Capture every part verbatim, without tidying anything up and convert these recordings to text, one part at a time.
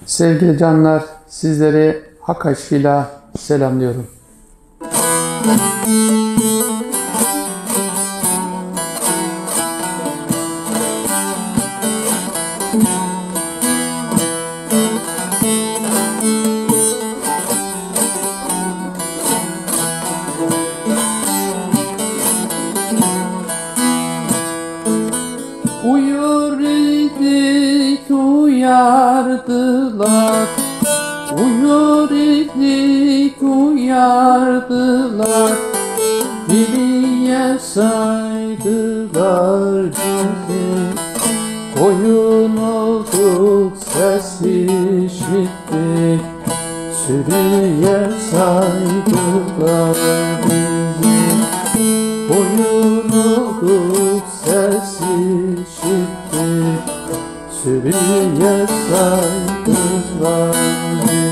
Sevgili canlar, sizleri hak aşkıyla selamlıyorum. Uyur idik uyardılar, uyur idik uyardılar, diliye saydılar bizi. Koyun olduk ses işittik, sürüye saydılar bizi. Koyun olduk ses işittik, sürüye saydılar bizi.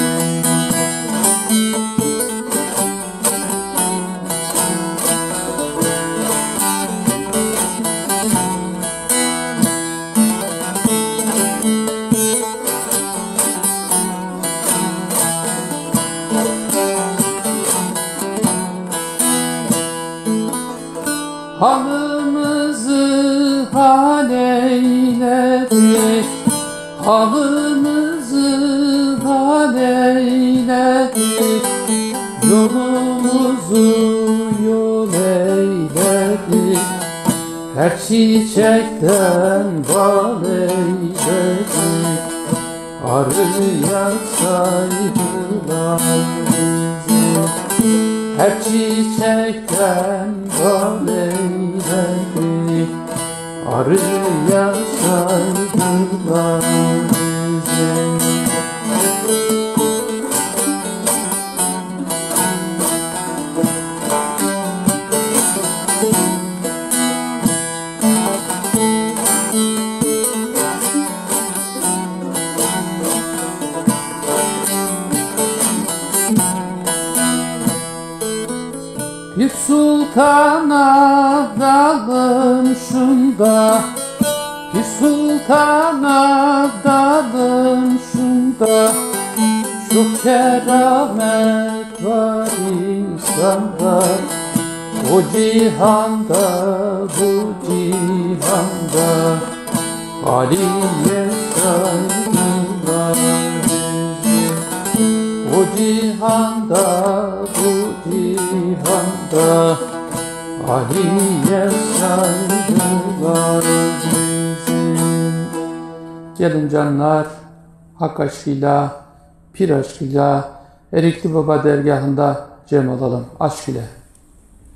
Halımızı hal eyledik, halımızı hal eyledik, yolumuzu yol eyledik, her çiçekten bal eyledik, arıya saydılar bizi. Her çiçekten bal eyledik, arıya saydılar bizi. Bir sultana dalın şunda, bir sultana dalın şunda, çok keramet var insanda, o cihanda bu cihanda, Ali'ye saydılar bizi. O cihanda bu cihanda, Ali'ye saydılar bizi. Gelin canlar, hak aşkıyla, pir aşkıyla, Erikli Baba dergahında cem olalım aşk ile.